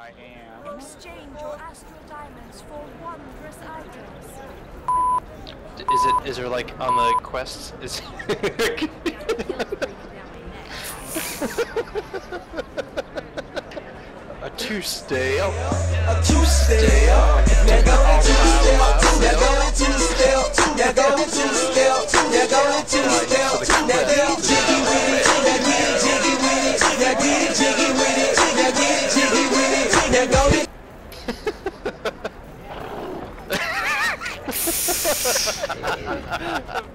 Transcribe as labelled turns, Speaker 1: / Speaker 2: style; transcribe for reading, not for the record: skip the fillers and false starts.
Speaker 1: I am.
Speaker 2: Exchange your astral diamonds for wondrous items.
Speaker 3: Is there like on the quests? Is a two-step.
Speaker 4: A two-step. Now go to two-step. Now go to two-step. Now go to two-step. Now go to two-step. Now get jiggy with it. Now get jiggy with it. Now get jiggy with it. Now get jiggy with it. Now go to